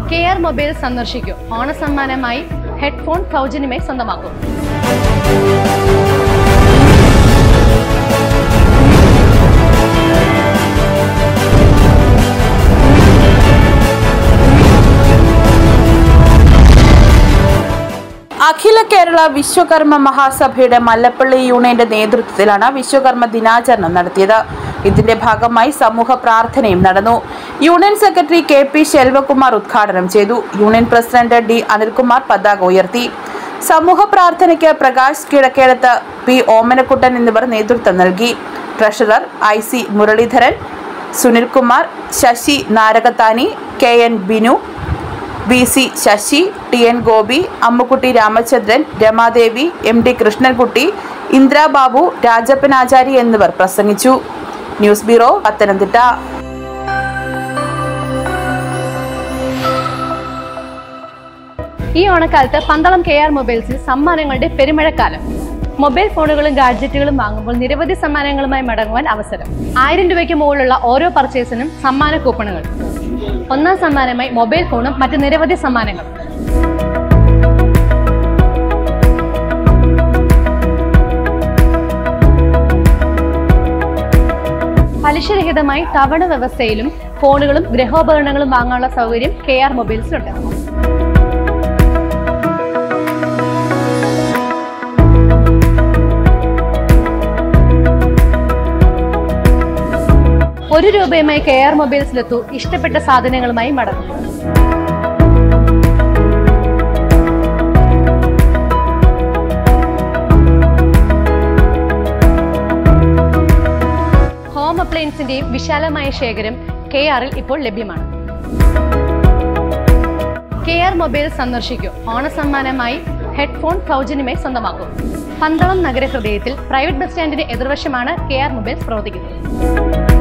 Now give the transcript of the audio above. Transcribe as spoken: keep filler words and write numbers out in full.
K R mobile സന്ദർശിക്കൂ. ഓണസമ്മാനമായി headphone സൗജന്യമായി സ്വന്തമാക്കൂ. അഖില കേരള വിശ്വകർമ്മ മഹാസഭയുടെ മല്ലപ്പള്ളി യൂണിയന്റെ നേതൃത്വത്തിലാണ് വിശ്വകർമ്മ ദിനാചരണം നടത്തിയത്. ഇതിന്റെ ഭാഗമായി സമൂഹ പ്രാർത്ഥനയും നടന്നു. Union secretary K P Selvakumar ഉദ്ഘാടനം ചെയ്തു. യൂണിയൻ പ്രസിഡന്റ് ഡി അനിൽകുമാർ പതാക ഉയർത്തി. സമൂഹ പ്രാർത്ഥനയ്ക്ക് പ്രകാശ് കിഴക്കേടത്ത്, പി ഓമനക്കുട്ടൻ എന്നിവർ നേതൃത്വം നൽകി. Treasurer I C Muraleedharan, Sunilkumar, Sasi Narakathani, K N Binu, V C Sasi, T N Gopi, Ammukutty Ramachandran, Ramadevi, M D Krishnankutty, Indrababu, Rajappanachari എന്നിവർ പ്രസംഗിച്ചു. News bureau, Pathanamthitta. ഈ ഓണക്കാലത്ത് പന്തളം കെ ആർ മൊബൈൽസിൽ സമ്മാനങ്ങളുടെ പെരുമഴക്കാലം. മൊബൈൽ ഫോണുകളും ഗാഡ്ജറ്റുകളും വാങ്ങുമ്പോൾ നിരവധി സമ്മാനങ്ങളുമായി മടങ്ങുവാൻ അവസരം. ആയിരം രൂപയ്ക്ക് മുകളിലുള്ള ഓരോ പർച്ചേസിനും സമ്മാന കൂപ്പണുകൾ. ഒന്നാം സമ്മാനമായി മൊബൈൽ ഫോണും മറ്റ് നിരവധി സമ്മാനങ്ങൾ. പലിശരഹിതമായി തവണ വ്യവസ്ഥയിലും ഫോണുകളും ഗൃഹോപകരണങ്ങളും വാങ്ങാനുള്ള സൗകര്യം കെ ആർ മൊബൈൽസിലുണ്ട്. ഒരു രൂപയുമായി കെ ആർ മൊബൈൽസിലെത്തൂ. ഇഷ്ടപ്പെട്ട സാധനങ്ങളുമായി മടങ്ങും. ഹോം അപ്ലയൻസിന്റെയും വിശാലമായ ശേഖരം കെ ആറിൽ ഇപ്പോൾ ലഭ്യമാണ്. കെ ആർ മൊബൈൽ സന്ദർശിക്കൂ. ഓണസമ്മാനമായി ഹെഡ്ഫോൺ സൗജന്യമായി സ്വന്തമാക്കൂ. പന്തളം നഗരഹൃദയത്തിൽ പ്രൈവറ്റ് ബസ് സ്റ്റാൻഡിന്റെ എതിർവശമാണ് കെ ആർ മൊബൈൽസ് പ്രവർത്തിക്കുന്നത്.